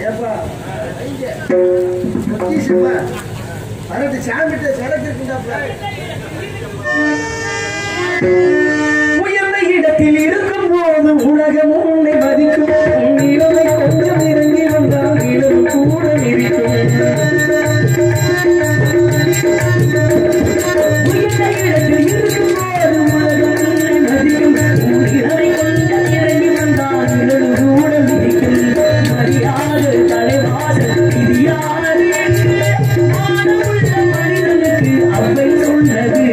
ஏப்பா வரட்டு சாமிட்ட சரக்கு இருக்குண்டாப்பா. உயர்ந்த இடத்தில் இருக்கும் போது உலகம் உன்னை மதிக்கும். இளமை கொஞ்சம் இறங்கி வந்தால் இடம் கூட இருக்கும். உயர்ந்த இடத்தில் இருக்கும் போது உலகம் உன்னை மதிக்கும். இளமை கொஞ்சம் இறங்கி வந்தால் இடம் கூட இருக்கும். மரியாதை தலைவாசல் இது யாரு என்று ஆனவுள்ள மனிதனுக்கு அவை சொன்னது.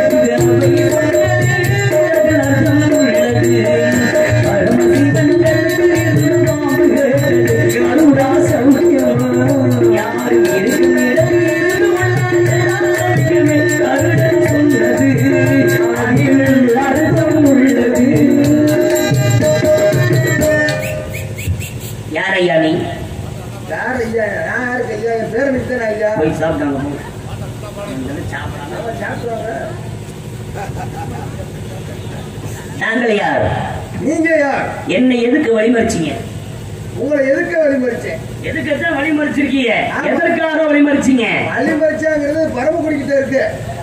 நாங்கள் யார்? நீங்க யார்? என்னை எதுக்கு வழிமறிச்சீங்க? உங்களை எதுக்கு வழிமறிச்சேன்? எதுக்குதான் வழிமறிச்சிருக்கீங்க? எதற்காக வழிமறிச்சீங்க? வழிமறிச்சாங்கிறது பரமக்குடிக்கிட்ட இருக்கு.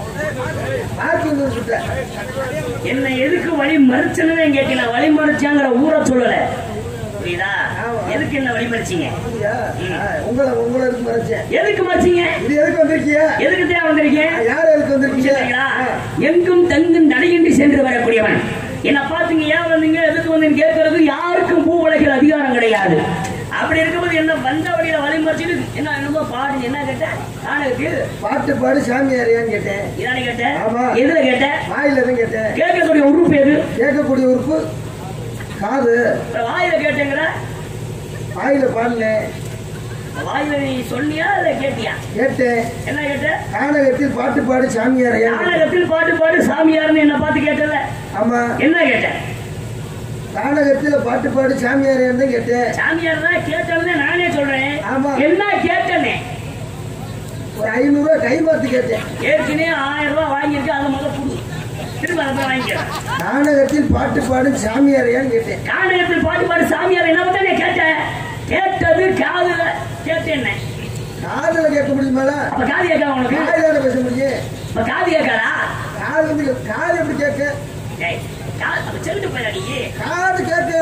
என்னை எதுக்கு வழிமறிச்சன்னு கேட்கல. வழிமறிச்சாங்கிற ஊரை சொல்லல. புரியுதா? எதுக்கு என்ன வழிமறிச்சீங்க? உங்களை எதுக்கு மறைச்சேன்? எதுக்கு மறைச்சீங்க? இது எதுக்கு வந்திருக்கீங்க? எதுக்கு தேவை வந்திருக்கீங்க? யார் எதுக்கு வந்திருக்கீங்க? எங்கும் தங்கும் நடையின்றி சென்று வரக்கூடியவன். என்ன பாத்தீங்க? ஏன் வந்தீங்க, எதுக்கு வந்து கேட்கறது யாருக்கும் பூ உலகிற அதிகாரம் கிடையாது. அப்படி இருக்கும்போது என்ன வந்த வழியில வழிமறிச்சுட்டு என்ன என்னமோ பாடு என்ன கேட்டேன்? நானுக்கு பாட்டு பாடு சாமியாரியான்னு கேட்டேன். இதானே கேட்டேன். எதுல கேட்டேன்? வாயில தான் கேட்டேன். கேட்கக்கூடிய உறுப்பு எது? கேட்கக்கூடிய உறுப்பு காது. வாயில கேட்டேங்கிற? வாயில பாடுனேன். வாயில நீ சொன்னியா இல்ல கேட்டியா? கேட்டேன். என்ன கேட்ட? கானகத்தில் பாட்டு பாடு சாமியாரியா. கானகத்தில் பாட்டு பாடு சாமியார்னு என்ன பார்த்து கேட்டல? ஆமா. என்ன கேட்டேன்? கானகத்துல பாட்டு பாடு சாமியாரியான்னு தான் கேட்டேன். சாமியார் தான் கேட்டேன்னு நானே சொல்றேன். ஆமா. என்ன கேட்டேனே? ஒரு 500 ரூபாய் கை மாத்து கேட்டேன். ஏற்கனவே 1000 ரூபாய் வாங்கியிருக்கேன். அதை முதல்ல புடு. திரும்ப அதை வாங்கிக்கிறேன். கானகத்தில் பாட்டு பாடு சாமியாரியான்னு கேட்டேன். கானகத்தில் பாட்டு பாடு சாமியார் என்ன பார்த்தா நீ கேட்டேன்? கேட்டது காதுல கேட்டேன். காதுல கேட்க முடியுமால? அப்ப காது கேட்க உனக்கு? காதுல பேச முடியும். அப்ப காது கேட்காதா? காது வந்து காது எப்படி கேட்க? செல்லிட்டு போயிடாடி. காது கேட்க.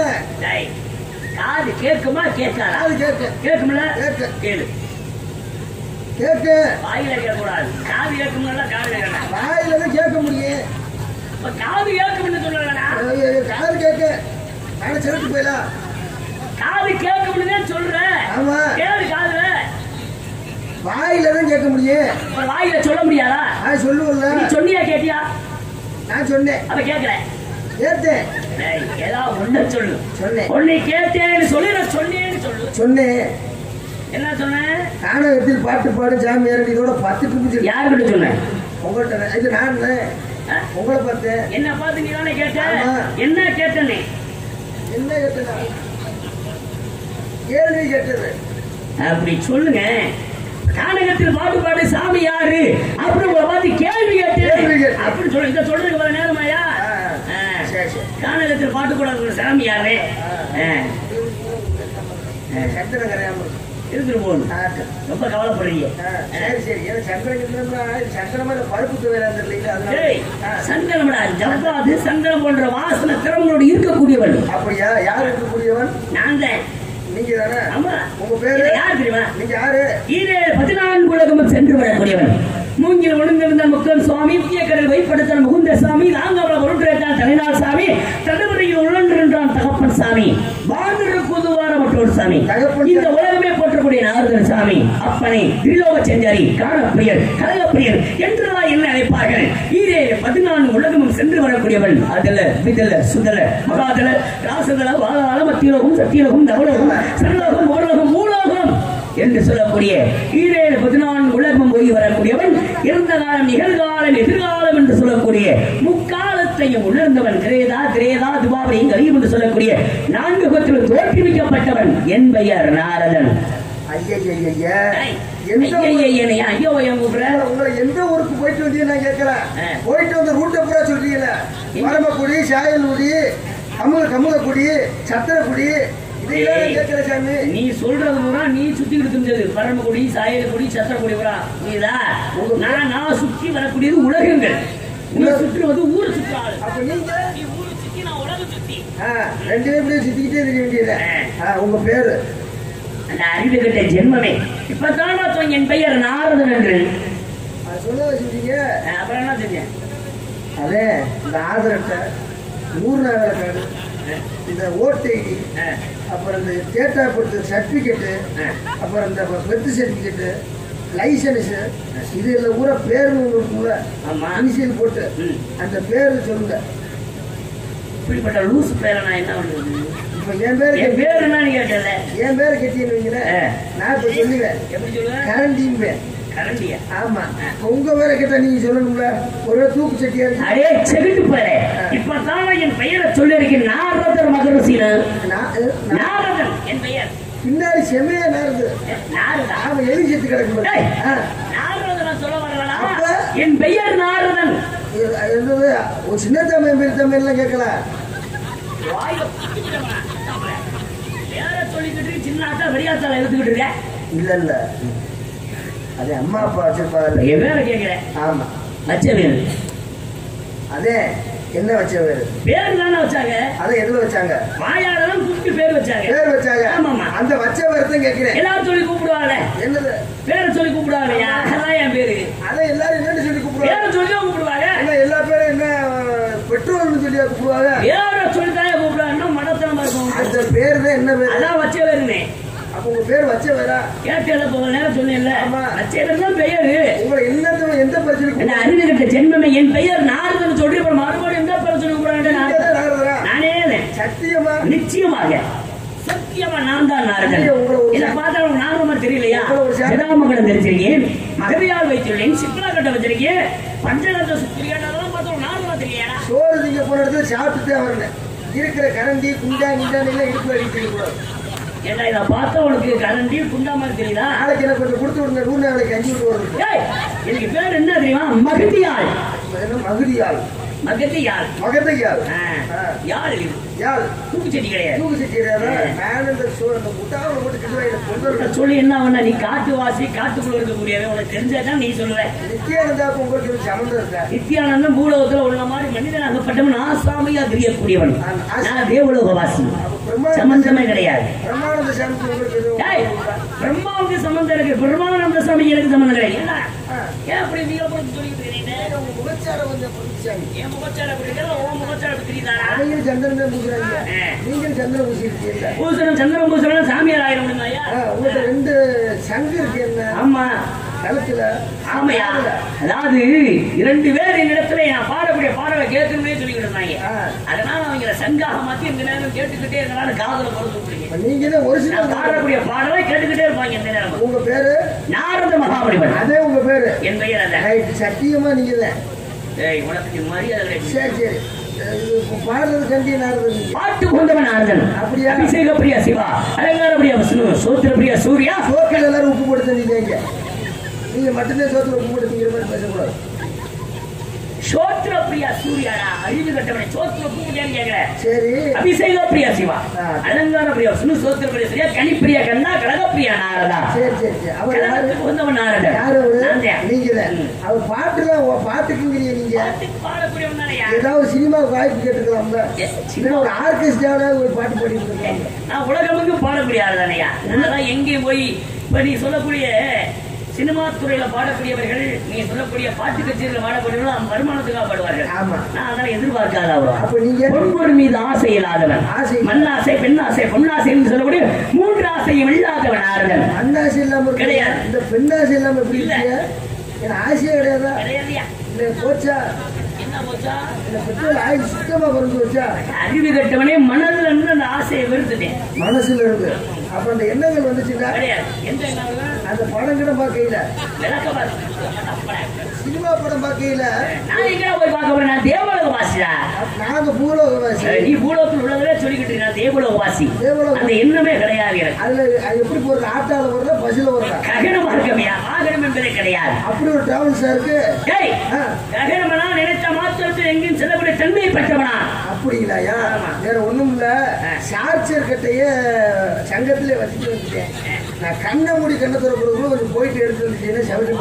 காது கேட்குமா கேட்காதா? காது கேட்க. கேட்கும்ல? கேட்க. கேளு. கேட்க. வாயில கேட்க கூடாது. காது கேட்கும்ல? காது கேட்கலாம். வாயில தான் கேட்க முடியும். அப்ப காது கேட்கும்னு சொல்லலடா. காது கேட்க. காது செலுத்து போயிடலாம். காது கேட்கும்னு சொல்றேன். ஆமா. கேளு காதுல. வாயில தான் கேட்க முடியும். வாயில சொல்ல முடியாதா? நான் சொல்லுவல்ல. நீ சொன்னியா கேட்டியா? நான் சொன்னேன். அப்ப கேட்கிறேன். கேட்டேன். ஏதாவது ஒண்ணு சொல்லு. சொன்னேன். ஒண்ணு கேட்டேன்னு சொல்லி நான் சொன்னேன்னு சொல்லு. சொன்னேன். என்ன சொன்னேன்? கானகத்தில் பாட்டு பாடு சாமியார் இதோட 10 ட்ரிப்பு. யாருக்கிட்ட சொன்னேன்? உங்கள்கிட்ட. இது நான் உங்களை பார்த்தேன். என்ன பார்த்து நீ தானே கேட்ட? என்ன கேட்டனே? என்ன கேட்டா? கேள்வி கேட்டது. அப்படி சொல்லுங்க. கானகத்தில் பாட்டு பாடு சாமி யாரு அப்படி உங்களை பார்த்து கேள்வி கேட்டேன் அப்படி சொல்லு. இதை சொல்றதுக்கு வர நேரமாயா? கானகத்தில் பாட்டு கூட சாமி யாரு? இருந்துட்டு போகணும். ரொம்ப கவலைப்படுறீங்க. சந்தனம்டா ஜவ்வாது சந்தனம் போன்ற வாசனை திறமையோடு இருக்கக்கூடியவன். அப்படியா? யார் இருக்கக்கூடியவன்? நான் தான். நீங்க தானே? ஆமா. உங்க பேரு யார் தெரியுமா? நீங்க யாரு? 14 உலகமும் சென்று வரக்கூடியவன். மூங்கில் ஒழுங்கிருந்த முக்கன் சுவாமி, முக்கியக்கடல் வைப்படுத்தல் முகுந்த சாமி, நாங்கவளம் உருண்டான் தலைநாள் சாமி, தடுமுறையில் உழன்றான் தகப்பன் சாமி, வாழ்ந்து பொதுவார மற்றொரு சாமி, இந்த உலகமே போற்றக்கூடிய நாரதன் சாமி, அப்பனை திரிலோக செஞ்சாரி, காணப்பிரியர், கழகப்பிரியர் என்றெல்லாம் என்ன அழைப்பார்கள். 14 உலகமும் சென்று வரக்கூடியவன். அதல விதல சுதல மகாதல ராசதல வாழால மத்தியலோகம் சத்தியலோகம் தவலோகம் சரலோகம் ஓரலோகம் மூலோகம் என்று சொல்லக்கூடிய 14 உலகம் போய் வரக்கூடியவன். இருந்த காலம் நிகழ்காலம் எதிர்காலம் என்று சொல்லக்கூடிய முக்காலத்தையும் உணர்ந்தவன். திரேதா திரேதா துபாபரையும் கலியும் என்று சொல்லக்கூடிய 4 யுகத்திலும் தோற்றுவிக்கப்பட்டவன். என் பெயர் நாரதன். எந்த ஊருக்கு போயிட்டு வந்தீங்க நான் கேட்கல. போயிட்டு வந்த ரூட்டை பூரா சொல்றீங்கல்ல. மரமக்குடி, சாயல்குடி, கமுகக்குடி, சத்திரக்குடி, இதையெல்லாம் கேட்கிற சாமி. நீ சொல்றது பூரா நீ சுத்திக்கிட்டு இருந்தது பரமக்குடி சாயலக்குடி சத்திரக்குடி பூரா நீதா. நான் சுற்றி வரக்கூடியது உலகங்கள். நீ சுற்றுவது ஊரை சுற்றாள். அப்ப நீங்க நீ ஊரை சுத்தி நான் உலகம் சுத்தி. ரெண்டு பேரும் சுத்திக்கிட்டே இருக்க வேண்டியது. உங்க பேரு அந்த அறிவு கட்ட ஜென்மமே. இப்பதான் என் பெயர் நாரதன் என்று சொல்ல வச்சுட்டீங்க. அப்புறம் என்ன செஞ்சேன்? அதே இந்த ஆதார் அட்டை, ஊர் நகர கார்டு, இந்த ஓட்டு ஐடி, அப்புறம் இந்த டேட் ஆஃப் பர்த் சர்டிபிகேட்டு, அப்புறம் இந்த பர்த் சர்டிபிகேட்டு, லைசன்ஸ், இது எல்லாம் கூட பேருன்னு ஒன்று இருக்குங்களா? இனிஷியல் போட்டு அந்த பேரு சொல்லுங்க. இப்படிப்பட்ட லூஸ் பேரை நான் என்ன பண்றது? இப்ப என் பேரு என்ன கேட்டல? என் பேரு கட்டின்னு வைங்களேன். நான் இப்ப சொல்லுவேன். எப்படி சொல்லுவேன்? கரண்டிம்பேன். கரண்டியா? ஆமா. உங்க பேரை கேட்டா நீங்க சொல்லணும்ல. ஒரு தூக்கு சட்டியா இருக்கு. அடே செவிட்டு பாரு. இப்பதான் என் பெயரை சொல்லி இருக்கேன். நாரதர் மகரிஷில. நாரதன் என் பெயர். பின்னாடி செம்மையா நாரது. நாரதா? அவன் எழுதி செத்து கிடக்கு. நாரதன் சொல்ல வரலா? என் பெயர் நாரதன். ஒரு சின்ன தமிழ் பெரிய தமிழ் எல்லாம் கேட்கலாம். சின்ன பெரியாத்தால எடுத்துக்கிட்டு இருக்க. இல்ல இல்ல, அதே அம்மா அப்பா வச்சிருப்பாங்க. என் பேரை கேட்கிறேன். ஆமா, வச்ச பேரு. அதே என்ன வச்ச பேரு? பேரு தானே வச்சாங்க. அதை எதுல வச்சாங்க? வாயாலதான் கூப்பிட்டு பேர் வச்சாங்க. பேர் வச்சாங்க. ஆமாமா, அந்த வச்ச பேரத்தான் கேட்கிறேன். எல்லாரும் சொல்லி கூப்பிடுவாங்க. என்னது? பேரை சொல்லி கூப்பிடுவாங்க. அதான் என் பேரு. அதை எல்லாரும் என்னன்னு சொல்லி கூப்பிடுவாங்க? பேரை சொல்லி கூப்பிடுவாங்க. எல்லா பேரும் என்ன பெட்ரோல்னு சொல்லி கூப்பிடுவாங்க? பேரை சொல்லித்தானே கூப்பிடுவாங்கன்னா மடத்தனமா இருக்கும். அந்த பேரு தான் என்ன பேரு? அதான் வச்ச பேருன்னு. அப்ப உங்க பேர் வச்ச வேறா? கேட்டல போன நேரம் சொன்னேன்ல. வச்ச பேர் தான் பெயரு. உங்களை என்ன எந்த பிரச்சனை? என்ன அறிவு கட்ட ஜென்மமே. என் பெயர் நாரதன் சொல்லி அப்புறம் மறுபடியும் எந்த பேர் சொல்லி கூப்பிடுறாங்க? நானே சத்தியமா நிச்சயமாக சத்தியமா நான் தான் நாரதன். இதை பார்த்தா நாரதமா தெரியலையா? ஜடாமகடம் தெரிஞ்சிருக்கேன், மகவியால் வைத்துள்ளேன், சித்ரா கட்ட வச்சிருக்கேன், பஞ்சகந்த சுத்திரியான், அதெல்லாம் பார்த்தா நாரதமா தெரியலையா? சோறு திங்க போன இடத்துல சாப்பிட்டுட்டே வரணும். இருக்கிற கரண்டி குண்டா கிண்டான்னு இடுப்பு அடிக்க கூடாது. ஏன்னா இதை பார்த்தா உனக்கு கரண்டி குண்டா மாதிரி தெரியுதா? நாளைக்கு எனக்கு கொஞ்சம் கொடுத்து விடுங்க. 100 நாளைக்கு 5 வருது. எனக்கு பேர் என்ன தெரியுமா? மகதியாள். மகதியாள். மகதியாள். மகதியாள். யாழ் இது. யாழ். தூக்கு செடி கிடையாது. தூக்கு செடி கிடையாது. மேல இந்த முட்டாவை போட்டு கிட்ட சொல்லி என்ன பண்ண? நீ காட்டுவாசி, காட்டுக்குள்ள இருக்கக்கூடியவன். உனக்கு தெரிஞ்சாதான் நீ சொல்லுவ. நித்யானந்தாவுக்கு உங்களுக்கு சம்மந்தம் இருக்கா? நித்யானந்தம் பூலோகத்துல உள்ள மாதிரி மனிதன் அகப்பட்டவன் ஆசாமியா தெரியக்கூடியவன். நான் தேவலோகவாசி. சம்பந்தமே கிடையாது. பிரம்மானந்த சம்பந்தம் இருக்கு. பிரம்மானந்த சாமி எனக்கு சம்பந்தம் கிடையாது. ஏன் அப்படி நீங்க சொல்லிட்டு இருக்கீங்க? முகச்சாரம் கொஞ்சம் என் முகச்சாரம் முகச்சாரம் தெரியுதா? அவங்க சந்திரன் பூசுறாங்க, நீங்க சந்திரன் பூசிருக்கீங்க. பூசணும் சந்திரன் பூசணும் சாமியார் ஆயிரம் முடியுமாயா? உங்களுக்கு 2 சங்கு இருக்கு. என்ன? ஆமா, களத்துல. ஆமையா? அதாவது 2 பேர் என்னிடத்துல நான் பாடக்கூடிய பாடலை கேட்கணும்னே சொல்லிக்கிட்டு இருந்தாங்க. அதனால அவங்க சங்காக மாத்தி இந்த நேரம் கேட்டுக்கிட்டே இருக்கனால காதல பொறுத்து நீங்க ஒரு சில பாடக்கூடிய பாடலை கேட்டுக்கிட்டே இருப்பாங்க. இந்த நேரம் உங்க பேரு நாரத மகாபலிபன். அதே உங்க பேரு? என் பெயர் அதான். சத்தியமா நீங்க தான். உனக்கு மரியாதை. சரி சரி, பாடுறது கண்டி நாரதன். பாட்டு கொண்டவன் நாரதன். அப்படியா? அபிஷேக பிரியா சிவா, அலங்கார பிரியா விஷ்ணு, சோத்திர பிரியா சூர்யா. சோக்கில் எல்லாரும் உப்பு போட்டு தந்தீங்க. நீங்க மட்டும்தான் சோத்துல உப்பு போட்டு திங்கிற மாதிரி பேசக்கூடாது. சோத்திர பிரியா சூர்யாடா, அறிவு கட்டவனை சோத்திர உப்பு போட்டியான்னு கேட்கிற. சரி. அபிஷேக பிரியா சிவா, அலங்கார பிரியா விஷ்ணு, சோத்திர பிரியா சூர்யா, கனிப்பிரியா கண்ணா, கழக பிரியா நாரதா. சரி சரி சரி, அவர் கொண்டவன் நாரதன். நீங்க தான். அவர் பாட்டுல பாட்டுக்குங்கிறீங்க. நீங்க பாடக்கூடியவன் தானே. ஏதாவது சினிமா வாய்ப்பு கேட்டுக்கலாம்ல. சின்ன ஒரு ஆர்கெஸ்ட்ராவோட ஒரு பாட்டு பாடிட்டு இருக்காங்க. நான் உலகமுக்கு பாடக்கூடிய ஆள் தானையா. அதனால எங்கேயும் போய் இப்ப நீ சொல்லக்கூடிய சினிமா துறையில பாடக்கூடியவர்கள், நீங்க சொல்லக்கூடிய பாட்டு கச்சேரியில் பாடக்கூடியவர்கள் வருமானத்துக்காக பாடுவார்கள். நான் அதெல்லாம் எதிர்பார்க்காத. பொருள் மீது ஆசை இல்லாதவன், மண்ணாசை, பெண்ணாசை, பொன்னாசை சொல்லக்கூடிய 3 ஆசையும் இல்லாதவன் நாரதன். மண்ணாசை இல்லாம கிடையாது. இந்த பெண்ணாசை இல்லாம எப்படி இல்ல? ஆசையே கிடையாதா? கிடையாதுயா. இல்ல போச்சா? என்ன போச்சா? இந்த பெட்ரோல் ஆயில் சுத்தமா குறைஞ்சு வச்சா? அறிவு கட்டவனே மனதுல இருந்து அந்த ஆசையை வெறுத்துட்டேன். மனசுல இருந்து அப்ப அந்த எண்ணங்கள் வந்துச்சுன்னா கிடையாது. எந்த எண்ணங்கள்? அந்த படம் கூட பார்க்கல, சினிமா படம் பார்க்கல. நான் எங்க போய் பார்க்க போறேன்? நான் தேவலோக வாசிடா. நாங்க பூலோக வாசி. நீ பூலோகத்தில் உள்ளதுல சொல்லிக்கிட்டு இருக்கேன் தேவலோக வாசி. தேவலோக அந்த எண்ணமே கிடையாது எனக்கு. அதுல எப்படி போறது? ஆட்டால போறதா பஸ்ல போறதா? ககன மார்க்கமையா? வாகனம் என்பதே கிடையாது. அப்படி ஒரு டிராவல்ஸா இருக்கு. ககனமனா நினைத்த மாத்திரத்தில் எங்கேயும் செல்லக்கூடிய தன்மையை பெற்றவனா? அப்படிங்களாயா? வேற ஒண்ணும் இல்ல. சார்ஜர் கட்டைய சங்கத்திலே வச்சுட்டு வந்துட்டேன். நான் கண்ணை மூடி கண்ணை திறக்கிறதுக்குள்ள கொஞ்சம் போயிட்டு எடுத்து வந்துட்டேன்னு சவுண்டு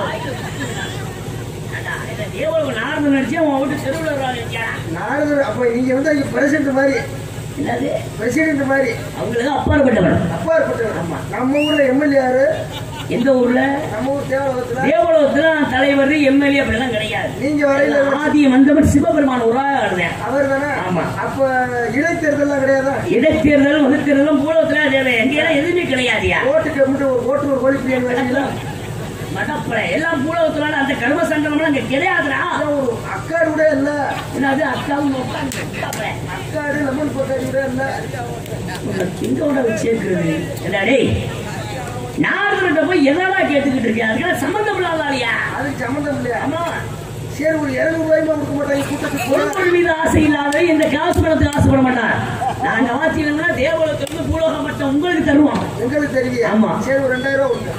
நாரதன் நினைச்சு அவன் விட்டு தெருவில் நாரதன். அப்ப நீங்க வந்து அங்க பிரசிடண்ட் மாதிரி. என்னது பிரசிடண்ட் மாதிரி? அவங்களுக்கு அப்பாற்பட்டவன். அப்பாற்பட்டவன். ஆமா. நம்ம ஊர்ல எம்எல்ஏ யாரு? எந்த ஊர்ல? நம்ம ஊர் தேவலோகத்துல. தேவலோகத்துல தலைவர் எம்எல்ஏ அப்படிலாம் கிடையாது. நீங்க வரையில ஆதி வந்தவர் சிவபெருமான் ஒரு அவர் தானே? ஆமா. அப்ப இடைத்தேர்தல் கிடையாதா? இடைத்தேர்தல் வகுத்தேர்தலும் பூலோகத்துல எங்கேயும் எதுவுமே கிடையாதுயா. ஓட்டுக்கு மட்டும் ஒரு ஓட்டு ஒரு கோழி பிரியாணி மடப்பட எல்லாம் பூலோகத்துல அந்த கர்ம சங்கடம் அங்க கிடையாதுடா. ஒரு அக்காடு கூட இல்ல. என்னது அக்காவும் அக்காடு லெமன் பொட்டாடி கூட இல்ல. எங்கோட வச்சிருக்கிறது என்னடே? நாரதர்கிட்ட போய் எதெல்லாம் கேட்டுக்கிட்டு இருக்கேன்? அதுக்கு சம்பந்தம் இல்லாதாலியா? அதுக்கு சம்பந்தம் இல்லையா? ஆமா. சரி, ஒரு 200 ரூபாய் கொடுக்க மாட்டாங்க கூட்டத்துக்கு. பொருள் மீது ஆசை இல்லாத இந்த காசு பணத்துக்கு ஆசைப்பட மாட்டார். நாங்க வாசினா தேவலோகத்திலிருந்து பூலோகம் மட்டும் உங்களுக்கு தருவோம். உங்களுக்கு தெரியும். ஆமா. சரி, ஒரு 2000 ரூபாய்.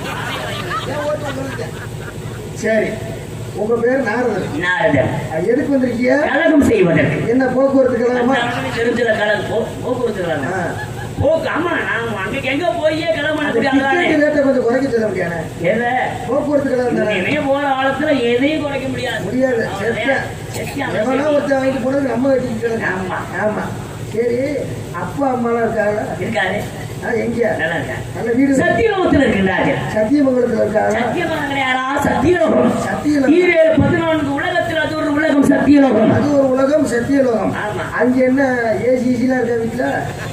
சரி, உங்க பேர் நாரதர். நாரதர். எதுக்கு வந்திருக்கீங்க? கலகம் செய்வதற்கு. என்ன போக்குவரத்து கழகமா? தெரிஞ்சல கலகம் போக்குவரத்து கழகம். ஆமா, நான் அங்க எங்க போயே கலகம் கொஞ்சம் குறைக்க சொல்ல முடியாது. போக்குவரத்து கழகம் போற காலத்துல எதையும் குறைக்க முடியாது. முடியாது. எவனா ஒருத்தர் வாங்கிட்டு போனது நம்ம வச்சுக்கிட்டு. ஆமா ஆமா. சரி, அப்பா அம்மாலாம் இருக்காங்க? இருக்காரு. எங்க? நல்லா இருக்கா. நல்ல வீடு சத்தியலோகத்துல இருக்கின்றார்கள். சத்தியமங்கலத்துல இருக்காங்க. சத்தியமங்கலம் கிடையாதா? சத்தியலோகம். சத்தியலோகம். 14 உலகத்தில் அது ஒரு உலகம். சத்தியலோகம். அது ஒரு உலகம். சத்தியலோகம். அங்க என்ன ஏசிலாம் இருக்கா வீட்டுல?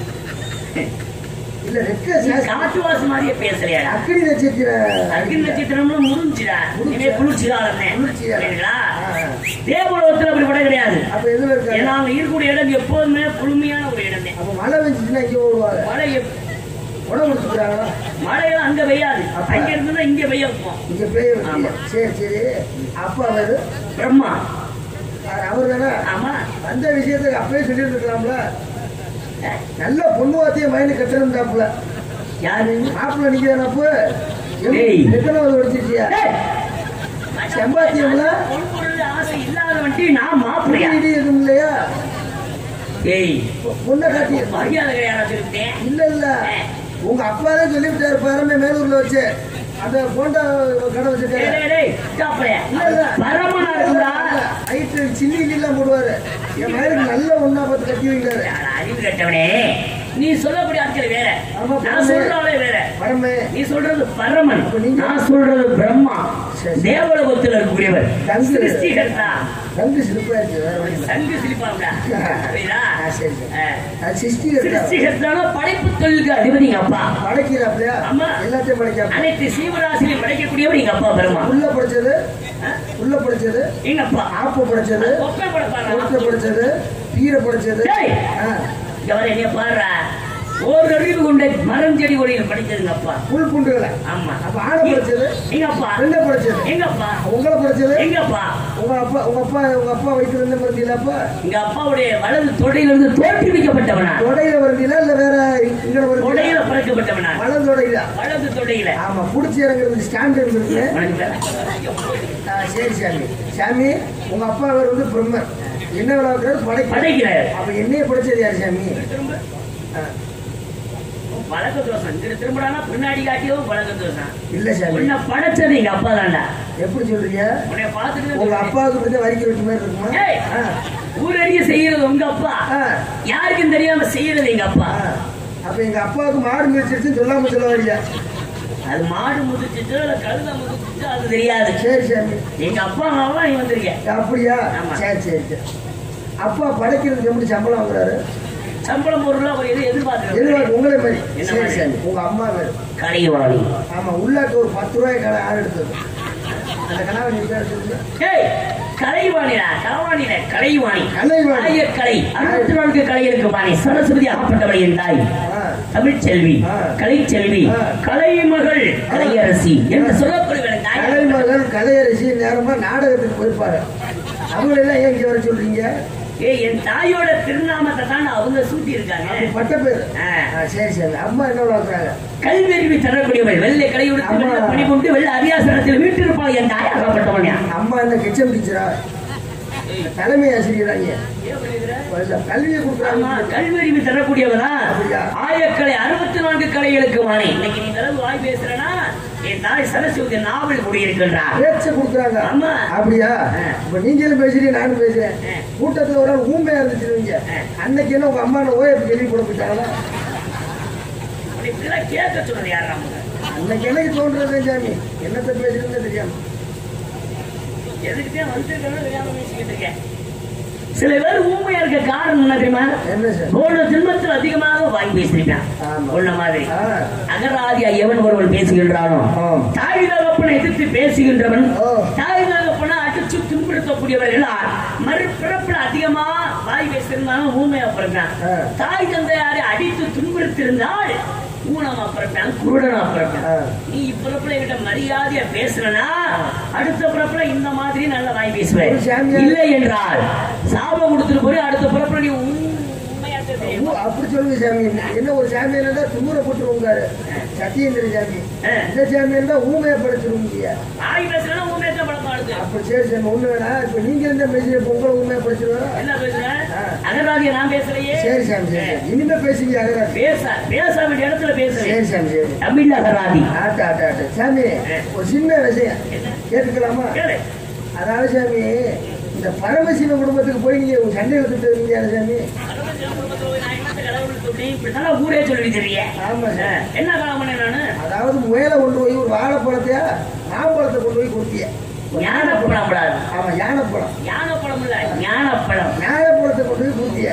இல்ல, காட்டுவாசி மாதிரியே பேசலையா? அக்னி நட்சத்திரம். அக்னி நட்சத்திரம்னு முடிஞ்சுடா. இனிமே குளிர்ச்சியா தேவலோகத்துல அப்படி கூட கிடையாது. அப்ப எதுல இருக்காங்க? நாங்க இருக்கக்கூடிய இடம் எப்போதுமே குளுமையான ஒரு இடம். அப்ப மழை பெஞ்சுச்சுன்னா இங்க ஓடுவாங்க. மழை உடம்பு கொடுத்துருக்காங்களா? மழையெல்லாம் அங்க பெய்யாது. அங்க இருந்தா இங்க பெய்ய வைப்போம். இங்க பெய்ய. சரி சரி. அப்பா அவரு பிரம்மா. அவர் தானே? ஆமா. அந்த விஷயத்துக்கு அப்பவே சொல்லிட்டு இருக்கலாம்ல. நல்ல பொண்ணு வாத்திய மயில கட்டணும்டாப்புல. யாரு? மாப்பிள்ள நிக்கிறப்ப எத்தனை ஒடிச்சிருக்கியா? செம்பாத்தியம்ல ஆசை இல்லாதவன்ட்டு நான் மாப்பிள்ளையா? எதுவும் இல்லையா? பொண்ணை காட்டி மரியாதை கிடையாது. இல்ல இல்ல, உங்க அப்பா தான் சொல்லிவிட்டாரு பாருமே மேலூர்ல வச்சு அந்த போண்டா கடை வச்சிருக்காரு. சில்லி எல்லாம் போடுவாரு. என் மயிலுக்கு நல்ல ஒண்ணா பார்த்து கட்டி வைக்கிறாரு. அறிவு கட்டவனே, நீ சொல்லக்கூடிய ஆட்கள் வேற, நான் சொல்றாலே வேற. பரமே, நீ சொல்றது பரமன், நான் சொல்றது பிரம்மா. தேவலோகத்தில் இருக்கக்கூடியவர் சிருஷ்டிகர்த்தா. சங்கு சிரிப்பா இருக்கு. சங்கு சிரிப்பாங்களா? சிருஷ்டிகர்த்தா படைப்பு தொழிலுக்கு அதிபதி எங்க அப்பா. படைக்கிறாப்லையா? ஆமா, எல்லாத்தையும் படைக்க. அனைத்து சீவராசிலையும் படைக்கக்கூடியவர் எங்க அப்பா பிரம்மா. உள்ள படிச்சது எங்க அப்பா. ஆப்ப படிச்சது, ஒப்பை படிச்சது, பீரை படிச்சது. என்னைய பாடுறா, ஒரு அறிவு கொண்ட மரம் செடி கொடியில் படிச்சதுங்க அப்பா. புல் புண்டுகளை. ஆமா. அப்ப ஆடை படிச்சது எங்க அப்பா. ரெண்ட படிச்சது எங்க அப்பா. உங்களை படிச்சது எங்க அப்பா. உங்க அப்பா வயிற்றுல இருந்து பிறந்தீங்களா? அப்பா எங்க அப்பாவுடைய வலது தொடையிலிருந்து தோற்றுவிக்கப்பட்டவனா? தொடையில வருந்தீங்களா இல்ல வேற? இங்க தொடையில பிறக்கப்பட்டவனா? வலது தொடையில. ஆமா. புடிச்சு இறங்குறதுக்கு ஸ்டாண்ட் இருக்கு. சரி சாமி. சாமி, உங்க அப்பா அவர் வந்து பிரம்மர். என்ன விளையாடுறாரு? படைக்கிறார். அப்ப என்னைய படிச்சது யாரு சாமி? வழக்க தோசம். திரும்படானா பின்னாடி காட்டியோ வழக்க தோசம் இல்ல சார். உன்னை படைச்சது எங்க அப்பா தான்டா. எப்படி சொல்றீங்க? உன்னை பார்த்துட்டு உங்க அப்பாவுக்கு வந்து வரிக்க வைக்க மாதிரி இருக்குமா? ஊரடிய செய்யறது உங்க அப்பா, யாருக்கும் தெரியாம செய்யறது எங்க அப்பா. அப்ப எங்க அப்பாவுக்கு மாடு மிதிச்சிருச்சுன்னு சொல்லாம சொல்ல வரீங்க. அது மாடு முதிச்சிட்டு கழுத முதிச்சிட்டு அது தெரியாது. சரி சாமி. எங்க அப்பா அம்மாவா நீ வந்திருக்கேன். அப்படியா? சரி சரி சரி. அப்பா படைக்கிறதுக்கு எப்படி சம்பளம் வாங்குறாரு? சம்பளம் பொருளா எதிர்பார்த்து உங்களே மாதிரி. சரி சரி. உங்க அம்மா வேறு கலைவாணி. ஆமா. உள்ளாட்டு ஒரு 10 ரூபாய் கடை ஆறு எடுத்தது. அந்த கனாவை நீ கலைவாணிடா. கலைவாணியில கலைவாணி. கலை 64 கலை இருக்கு பாணி. சரஸ்வதி ஆகப்பட்டவளின் தாய் தமிழ் செல்வி, கலை செல்வி, கலைமகள், கலையரசி என்று சொல்லப்படுவேன். கலைமகள், கலையரசி நேரமா நாடகத்துக்கு போயிருப்பாரு. அவங்களெல்லாம் ஏன் இங்க வர சொல்றீங்க? என் தாயோட திருநாமத்தை தான் அவங்க சூட்டி இருக்காங்க. பட்ட பேரு. சரி சரி. அம்மா என்ன வளர்க்குறாங்க? கல்வெறிவி தரக்கூடியவள். வெள்ளை கலையுடுத்து பணி கொண்டு வெள்ள அரியாசனத்தில் வீட்டு இருப்பாள் என் தாயாகப்பட்டவன். அம்மா என்ன கிச்சன் டீச்சரா? தலைமை ஆசிரியராங்க. கல்வியை கொடுக்குறாங்க. கல்வெறிவி தரக்கூடியவனா? ஆயக்கலை 64 கலைகளுக்கு வானே. இன்னைக்கு நீ தரவு வாய் பேசுறனா என் தாய் சரஸ்வதி நாவல் கூடியிருக்கின்றார். பேச்ச கொடுக்குறாங்க. ஆமா. அப்படியா? இப்ப நீங்களும் பேசுறீங்க, நானும் பேசுறேன். கூட்டத்துல ஒரு நாள் ஊமையா இருந்துச்சுருவீங்க. அன்னைக்கு என்ன உங்க அம்மா ஓய்வு கேள்வி கொடுத்துட்டாங்களா? கேட்க சொல்றது யார்? அன்னைக்கு எனக்கு தோன்றது சாமி, என்னத்தை பேசுறதுன்னு தெரியாம எதுக்குதான் வந்து தெரியாம பேசிக்கிட்டு இருக்கேன். சில பேர் ஊமையா இருக்க காரணம் என்ன தெரியுமா? போன ஜென்மத்தில் அதிகமாக வாய் பேசிருக்கான். உள்ள மாதிரி அகராதியா எவன் ஒருவன் பேசுகின்றானோ, தாய் தகப்பனை எதிர்த்து பேசுகின்றவன், தாய் தகப்பனை அடிச்சு துன்புறுத்தக்கூடியவர்கள் மறுபிறப்புல அதிகமா வாய் பேசியிருந்தாலும் ஊமையா பிறந்தான். தாய் தந்தையாரை அடித்து துன்புறுத்திருந்தால் ஊனமா பிறப்பான், குருடனா பிறப்பான். நீ இப்பிறப்புல என்கிட்ட மரியாதையா பேசுறனா அடுத்த பிறப்புல இந்த மாதிரி நல்ல வாய் பேசுவேன். இல்லை என்றால் சாபம் கொடுத்துட்டு போய் அடுத்த பிறப்புல நீ அப்படி சொல்லுங்க சாமி. என்ன ஒரு சாமியா தான் துமுறை போட்டுருவாங்க சத்தியேந்திர சாமி. இந்த சாமியா தான் ஊமையா படைச்சிருவீங்க. வாய் பேசுறா ஊமையா தான் படப்பாடுது. அப்படி சரி சாமி, ஒண்ணு வேணா. இப்ப நீங்க என்ன பேசுறீங்க? பொங்கல் ஊமையா படைச்சிருவாரா? என்ன பேசுறேன்? அகராதியை நான் பேசுறையே. சரி சாமி சரி. இனிமே பேசுங்க அகராதி. பேச வேண்டிய இடத்துல பேசுறேன். சரி சாமி சரி. தமிழ் அகராதி. ஆட்டா ஆட்டா ஆட்டா. சாமி ஒரு சின்ன விஷயம் கேட்டுக்கலாமா? அதாவது சாமி, இந்த பரமசிவ குடும்பத்துக்கு போய் நீங்க சண்டை எடுத்துட்டு இருக்கீங்க சாமி. ஊரே சொல்லிட்டு. ஆமா சார். என்ன காரணம்? நானு அதாவது முயலை கொண்டு போய் ஒரு வாழைப்பழத்தையா மாம்பழத்தை கொண்டு போய் கொடுத்திய. ஞானப்பழம். ஆமா ஞானப்பழம். ஞானப்பழம் இல்ல ஞானப்பழம். ஞானப்பழத்தை கொண்டு போய் கொடுத்திய.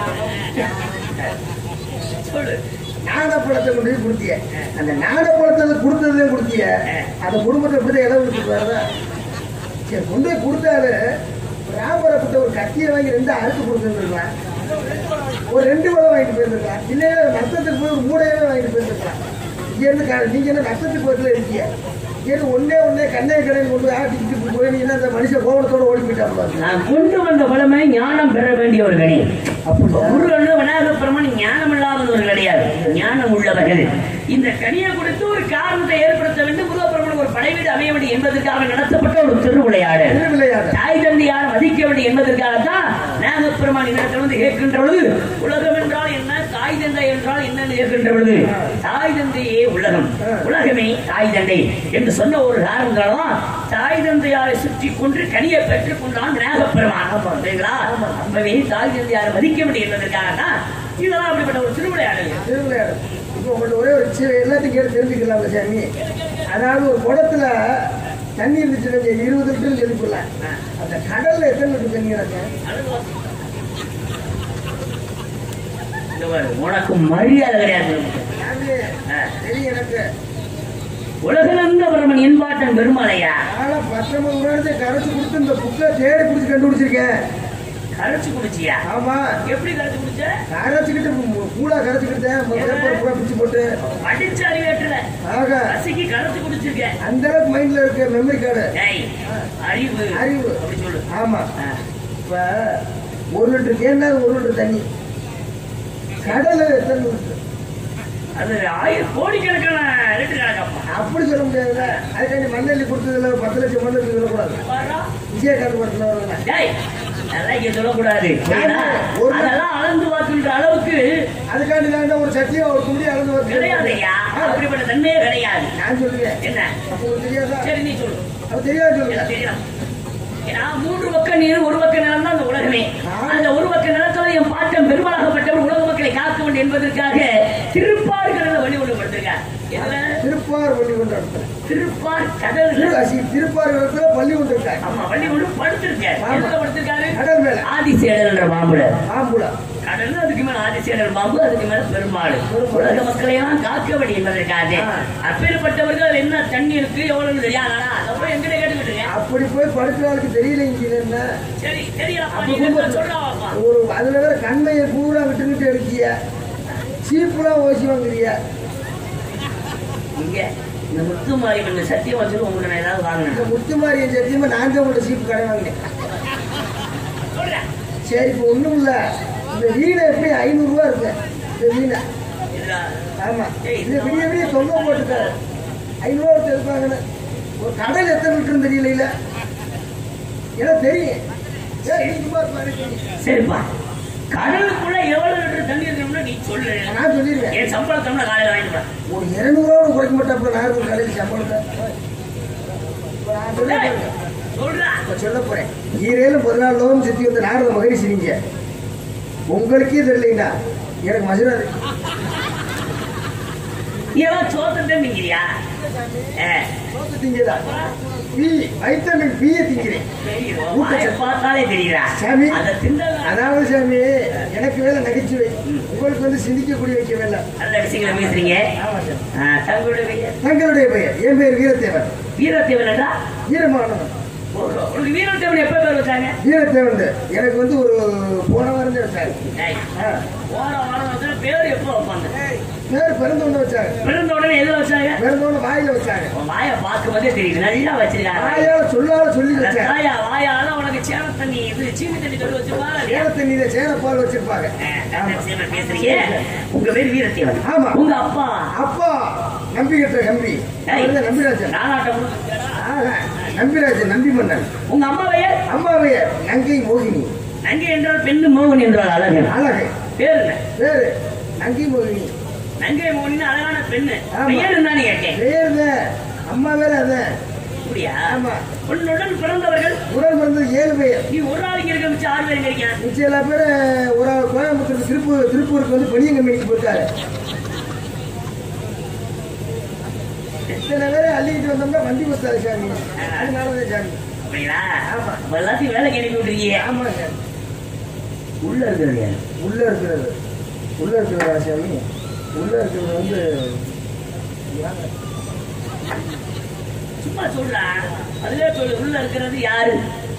ஞானப்பழத்தை கொண்டு போய் கொடுத்திய. அந்த ஞானப்பழத்தை கொடுத்ததே கொடுத்திய. அந்த குடும்பத்தை எப்படி இடம் கொடுத்துட்டு வரதா? சரி, கொண்டு போய் கொடுத்தாரு. ராமரப்பட்ட ஒரு கத்தியை வாங்கி 2 அறுத்து கொடுத்துருக்கலாம். ஒரு 2 வளம் வாங்கிட்டு போயிருந்துருக்கலாம். இல்லையா நஷ்டத்துக்கு போய் ஒரு மூடையவே வாங்கிட்டு போயிருந்துருக்கலாம். இங்க இருந்து நீங்க என்ன நஷ்டத்துக்கு பக்கத்துல இருக்கீங்க. இங்க ஒன்னே கண்ணே கடையில் கொண்டு ஆட்டிக்கிட்டு போய் நீங்க அந்த மனுஷன் கோபத்தோட ஓடி போயிட்டாங்க. நான் கொண்டு வந்த பலமை ஞானம் பெற வேண்டிய ஒரு கணி. அப்படி விநாயக பெருமான் ஞானம் இல்லாதவர்கள் கிடையாது, ஞானம் உள்ளவர்கள். இந்த கனியை கொடுத்து ஒரு காரணத்தை ஏற்படுத்த வேண்டும். முருகப்பெருமான் ஒரு படைவீடு அமைய வேண்டும் என்பதற்காக நடத்தப்பட்ட ஒரு திருவிளையாடு. தாய் தந்தை யாரும் மதிக்க வேண்டும் என்பதற்காகத்தான் நாகப்பெருமான் இடத்தில் வந்து கேட்கின்ற பொழுது உலகம் என்றால் என்ன, தாய் தந்தை என்றால் என்னன்னு கேட்கின்ற பொழுது தாய் தந்தையே உலகம், உலகமே தாய் தந்தை என்று சொன்ன ஒரு காரணத்தால்தான் தாய் தந்தையாரை சுற்றி கொண்டு கனியை பெற்றுக் கொண்டான் நாகப்பெருமான். அப்பவே தாய் தந்தையாரை மதிக்க வேண்டும் என்பதற்காகத்தான் இதெல்லாம் அப்படிப்பட்ட ஒரு திருவிளையாடு. இப்போ உங்கள்ட்ட ஒரே ஒரு எல்லாத்தையும் கேட்டு தெரிஞ்சுக்கலாம்ல சாமி. அதாவது ஒரு குடத்துல தண்ணி இருந்துச்சு 20 லிட்டர் சொல்லிக்கலாம். அந்த கடல்ல எத்தனை லிட்டர் தண்ணி கிடக்கும்? உனக்கு மரியாதை கிடையாது. தெரியும் எனக்கு. உலகளந்த பிரமன் என்பாட்டன் பெருமாளையா 19 வருடத்தை கரைச்சு கொடுத்து இந்த புக்கை தேடி பிடிச்சி கண்டுபிடிச்சிருக்கேன். கரைச்சு குடிச்சியா? ஆமா. எப்படி கரைச்சு குடிச்ச? கரைச்சுக்கிட்டு கூடா கரைச்சுக்கிட்டேன். பிடிச்சு போட்டு படிச்சு அறிவேற்றல ரசிக்கு கரைச்சு குடிச்சிருக்கேன். அந்த அளவுக்கு மைண்ட்ல இருக்க மெமரி கார்டு. அறிவு அறிவு அப்படி சொல்லு. ஆமா. இப்ப 1 லிட்டர் கேன்னா 1 லிட்டர் தண்ணி. கடல்ல எத்தனை லிட்டர்? அது 1000 கோடிக்கணக்கான லிட்டர் கணக்கப்பா. அப்படி சொல்ல முடியாதுல்ல. அதுக்காண்டி மண்ணெல்லி கொடுத்ததுல 10 லட்சம் மண் சொல்லக்கூடாது. விஜயகாந்த் படத்துல அதெல்லாம் சொல்லக்கூடாது. அதெல்லாம் அளந்து பார்க்கின்ற அளவுக்கு அதுக்காண்டி ஒரு சத்தியம் ஒரு துணி அளந்து கிடையாதுயா. அப்படிப்பட்ட தன்மையே கிடையாது. நான் சொல்லுவேன். என்ன தெரியாதா? சரி நீ சொல்லு. அது தெரியாது சொல்லுங்க. தெரியலாம். ஏன்னா 3 பக்க நீர் 1 பக்க நிலம் தான் அந்த உலகமே. அந்த 1 பக்க நிலத்துல என் பாட்டம் பெருமாளாகப்பட்டவர் உலக மக்களை காக்க வேண்டும் என்பதற்காக திருப்பார் கடலை வழி கொண்டு படுத்திருக்கார். திருப்பார் வழி கொண்டு திருப்பார் கடல் திருப்பார் பள்ளி கொண்டு இருக்காரு. ஆமா, பள்ளி கொண்டு படுத்திருக்காரு. கடல் மேல ஆதிசேடர் என்ற மாம்புல கடல், அதுக்கு மேல ஆதிசேடர் பாம்பு, அதுக்கு மேல பெருமாள். உலக மக்களை எல்லாம் காக்க வேண்டும் என்பதற்காக அப்பேற்பட்டவர்கள் என்ன தண்ணி இருக்கு எவ்வளவு தெரியாதா? அப்புறம் எங்கிட்ட கேட்டுக்கிட்டு அப்படி போய் படுக்கிறாளுக்கு தெரியல. இங்க என்ன சரி தெரியல. ஒரு அதுல வேற கண்மையை பூரா விட்டுக்கிட்டு இருக்கிய, சீப்புலாம் ஓசி வாங்குறிய. இங்க இந்த முத்துமாரி சத்தியம் வச்சு உங்களுக்கு ஏதாவது வாங்கினேன். முத்துமாரியை சத்தியமா நான் தான் உங்கள்ட்ட சீப்பு கடை வாங்கினேன். சரி இப்போ ஒண்ணும் இல்ல, இந்த வீணை எப்படி 500 ரூபா இருக்கு இந்த வீணை. ஆமா இந்த விடிய விடிய தொங்க போட்டுட்டாரு 500 ரூபா எடுப்பாங்கன்னு. ஒரு கடல் எத்தனை லிட்டர் தெரியல, ஏன்னா தெரியும். சரிப்பா, கடலுக்குள்ள எவ்வளவு லிட்டர் தண்ணி இருக்கணும்னு நீ சொல்லு, நான் சொல்லிடுவேன். என் சம்பளத்தம்னா காலையில வாங்கிட்டு ஒரு 200 ரூபா குறைக்க மாட்டேன். நான் ஒரு கடையில் சம்பளத்தை சொல்ல போறேன். ஈரேலும் 14 லோகம் சுத்தி வந்து நாரத மகரிஷி நீங்க, உங்களுக்கே தெரியலீங்களா? எனக்கு மசுரா ஏன் சோத்தத்தை நீங்கிறியா? திங்கதா வைட்டமின் பி திங்கிறேன். பார்த்தாலே தெரியுதா சாமி? அதாவது சாமி, எனக்கு வேலை நகைச்சுவை, உங்களுக்கு வந்து சிந்திக்கக்கூடிய வைக்க வேலை. நல்ல விஷயங்களை பேசுறீங்க. தங்களுடைய பெயர்? தங்களுடைய பெயர்? என் பெயர் வீரத்தேவன். வீரத்தேவன் வீரமானவன். வீரத்தேவன் எப்ப பேர் வச்சாங்க? வீரத்தேவன் எனக்கு வந்து ஒரு போன வாரம் தான் வச்சாங்க. போன வாரம் பேர் எப்போ வைப்பாங்க? பேர் பிறந்த உடனே வச்சாங்க. பிறந்த உடனே எதுல வச்சாங்க? பிறந்த உடனே வாயில வச்சாங்க. வாயை பார்க்கும் போதே தெரியுது, நல்லா வச்சிருக்காங்க. வாயால சொல்லால சொல்லி வச்சாங்க. வாயால உனக்கு சேன தண்ணி இது சீனி தண்ணி சொல்லி வச்சிருப்பாங்க. சேன தண்ணியில சேன பால் வச்சிருப்பாங்க. பேசுறீங்க. உங்க பேர் வீரத்தேவன்? ஆமா. உங்க அப்பா? அப்பா நம்பிக்கட்ட கம்பி, நம்பிராஜன். நானாட்டம் நம்பிராஜன், நம்பி மன்னன். உங்க அம்மா பெயர்? அம்மா பெயர் நங்கை மோகினி. நங்கை என்றால் பெண்ணு, மோகினி என்றால் அழகு. அழகு. பேரு என்ன? பேரு நங்கை மோகினி. நங்கை மோகினி அழகான பெண்ணு. பெயர் என்னன்னு கேட்டேன். பேரு அம்மா வேற அதான். அப்படியா? ஆமா. உன்னுடன் பிறந்தவர்கள்? உடன் பிறந்தது 7 பேர். நீ ஒரு ஆள் இங்க இருக்க, மிச்சம் 6 பேர் இங்க இருக்கீங்க. மிச்சம் எல்லா பேரும் ஒரு ஆள் கோயம்புத்தூர் திருப்பூருக்கு வந்து பணியங்க மேய்க்கு போயிருக்காரு. இத்தனை பேரை அள்ளிக்கிட்டு வந்தோம்னா வண்டி பத்தாது சாமி, அதனாலதான் சாமி. அப்படிங்களா? ஆமா. எல்லாத்தையும் வேலைக்கு அனுப்பி விட்டுருக்கீங்க. ஆமா சாமி. உள்ள இருக்கிறது? உள்ள இருக்கிறதா சாமி? உள்ள இருக்கிறது வந்து சும்மா சொல்ற, அதுவே சொல்லு. உள்ள இருக்கிறது யாரு?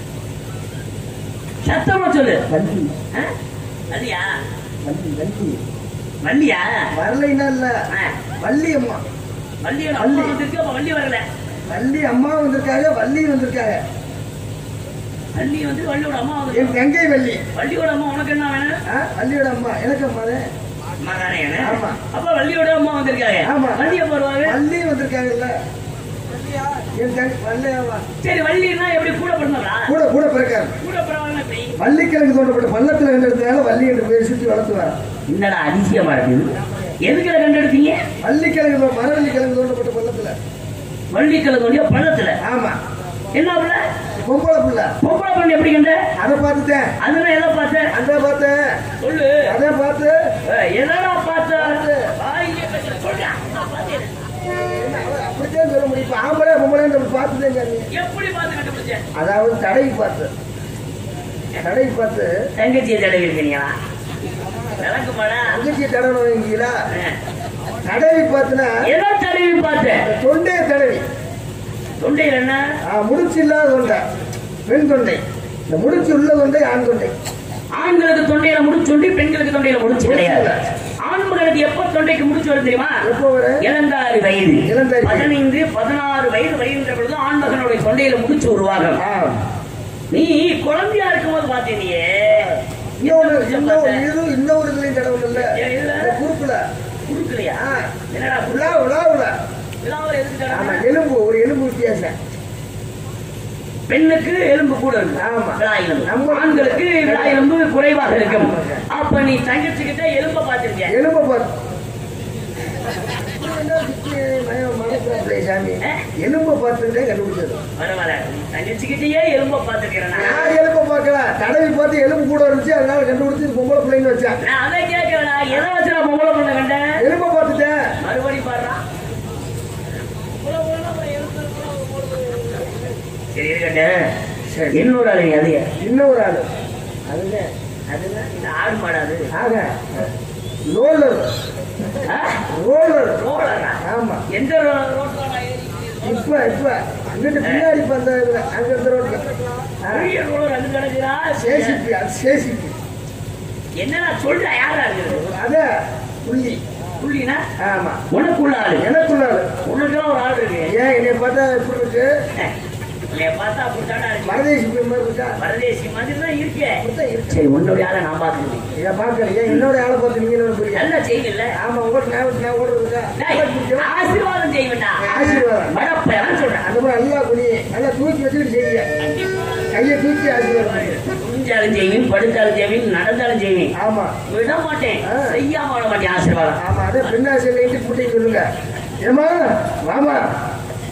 சத்தமா சொல்லு. வண்டி. வள்ளியா? வண்டி வள்ளியா? வரலைன்னா இல்ல, வள்ளி அம்மா. வள்ளியோட அம்மா வந்திருக்கு. அப்ப வள்ளி வரல. வள்ளி அம்மா வந்திருக்காங்க, வள்ளி வந்திருக்காங்க. வள்ளி வந்து வள்ளியோட அம்மா வந்து. என் தங்கை வள்ளி. வள்ளியோட அம்மா உனக்கு என்ன வேணும்? வள்ளியோட அம்மா எனக்கு அம்மா. அம்மா தானே? ஆமா. அப்ப வள்ளியோட அம்மா வந்திருக்காங்க. ஆமா. வள்ளி எப்ப வருவாங்க? வள்ளி வந்திருக்காங்கல்ல. என் தங்கை வள்ளியாவா? சரி, வள்ளினா எப்படி கூட பிறந்தா? கூட பிறக்காரு. கூட பிறவாங்க. வள்ளிக்கிழங்கு தோண்டப்பட்ட பள்ளத்துல கண்டெடுத்தனால வள்ளி என்று பேர் சுற்றி வளர்த்துவார். என்னடா அதிசயமா இருக்குது. எதுக்குல கண்டெடுத்தீங்க? வள்ளிக்கிழங்கு, மரவள்ளிக்கிழங்கு தோண்டப்பட்ட பள்ளத்துல. வள்ளிக்கிழங்கு பள்ளத்துல? ஆமா. என்ன பிள்ளை? பொம்பளை பிள்ளை. பொம்பளை பிள்ளை எப்படி கண்ட? அதை பார்த்துட்டேன். அதுதான் எதை பார்த்தேன்? அதை பார்த்தேன். சொல்லு. அதை பார்த்து எதா பார்த்த? அப்படித்தான் சொல்ல முடியும். இப்ப ஆம்பளை பொம்பளை பார்த்துட்டேன். எப்படி பார்த்து கண்டுபிடிச்சேன்? அதாவது தடவி பார்த்து தங்கச்சியை தடவி இருக்கீங்களா? தங்கச்சியை தடவைங்களா? தடவி பார்த்துனா எதை தடவி பார்த்தேன்? தொண்டையை தடவி. தொண்டையில் என்ன? முடிச்சு இல்லாத தொண்டை பெண் தொண்டை. இந்த முடிச்சு உள்ள தொண்டை ஆண் தொண்டை. ஆண்களுக்கு தொண்டையில முடிச்சுண்டு, பெண்களுக்கு தொண்டையில முடிச்சு கிடையாது. ஆண்களுக்கு எப்ப தொண்டைக்கு முடிச்சு வரும் தெரியுமா? எப்போ வரும்? 16 வயது. 15, 16 வயது வருகின்ற பொழுது ஆண்மகனுடைய தொண்டையில முடிச்சு உருவாகும். நீ குழந்தையா இருக்கும் போது பாத்தீங்க. இன்னொரு இதுலையும் தடவை இல்ல, குறுக்கலையா? என்னடா எலும்பு, ஒரு எலும்பு வித்தியாசம். பெண்ணுக்கு எலும்பு கூட இருக்கு. ஆண்களுக்கு விழா எலும்பு குறைவாக இருக்கும். அப்ப நீ தங்கச்சிக்கிட்ட எலும்ப பார்த்திருக்கிய? எலும்ப பார்த்து எலும்ப பார்த்துக்கிட்டே கண்டுபிடிச்சது. பரவாயில்ல, தங்கச்சிக்கிட்டே எலும்ப பார்த்துக்கிறேன். எலும்ப பார்க்கல, தடவி பார்த்து எலும்பு கூட இருந்துச்சு, அதனால கண்டுபிடிச்சு பொம்பளை பிள்ளைன்னு வச்சேன். நான் அதை கேட்கலடா, எதை வச்சு நான் பொம்பளை பிள்ளை கண்டேன்? எலும்ப பார்த்துட்டேன். மறுபடி பாடுறா. சரி இருக்கட்டேன். இன்னொரு ஆளு. அது இன்னொரு ஆளு. அதுதான் இந்த ஆடு மாடாது. ஆக ரோலர். ஆமா. எந்த இப்ப அங்கிட்டு பின்னாடி அங்க இருந்த ரோட்ல சேசிப்பி. என்னடா சொல்ற? யாரா இருக்கு? அத புள்ளி. புள்ளினா? ஆமா. உனக்குள்ள ஆளு. எனக்குள்ள ஆளு. உனக்குலாம் ஒரு ஆள் இருக்கு. ஏன் என்னை பார்த்தா எப்படி இருக்கு? பார்த்தா அப்படித்தாடா இருக்கு. பரதேசி போய் மாதிரி இருக்கா? பரதேசி மாதிரி தான் இருக்கே. அப்படித்தான் இருக்கு. சரி, உன்னுடைய ஆளை நான் பார்த்துக்கிறேன். இதை பார்க்கலையே, என்னோட ஆளை பார்த்து நீங்க என்ன புரியும்? நல்லா செய்யல. ஆமா, உங்களுக்கு நான் ஓடுறது இருக்கா? ஆசீர்வாதம் செய்வேண்டா. ஆசீர்வாதம் மடப்பையான்னு சொல்றேன். அந்த மாதிரி நல்லா குனி, நல்லா தூக்கி வச்சுட்டு செய்யுங்க. கையை தூக்கி ஆசீர்வாதம். குனிஞ்சாலும் செய்வேன், படுத்தாலும் செய்வேன், நடந்தாலும் செய்வேன். ஆமா, விட மாட்டேன், செய்யாம விட மாட்டேன். ஆசீர்வாதம். ஆமா, அதே பெண்ணாசை லைட்டு புட்டி சொல்லுங்க. ஏமா வாமா